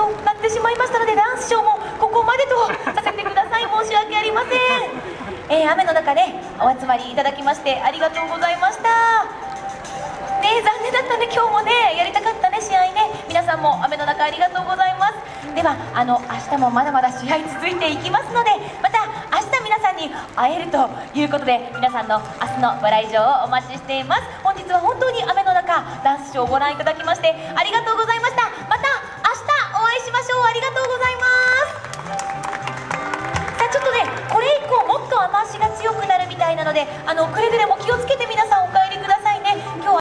となってしまいましたので、ダンスショーもここまでとさせてください。申し訳ありません。雨の中ねお集まりいただきましてありがとうございました。ね、残念だったね。今日もねやりたかったね、試合ね。皆さんも雨の中ありがとうございます。では明日もまだまだ試合続いていきますので、また明日皆さんに会えるということで、皆さんの明日のご来場をお待ちしています。本日は本当に雨の中ダンスショーをご覧いただきましてありがとうございました。また明日お会いしましょう。ありがとうございます。さあちょっとね、これ以降もっと雨足が強くなるみたいなので、くれぐれも気をつけて皆さん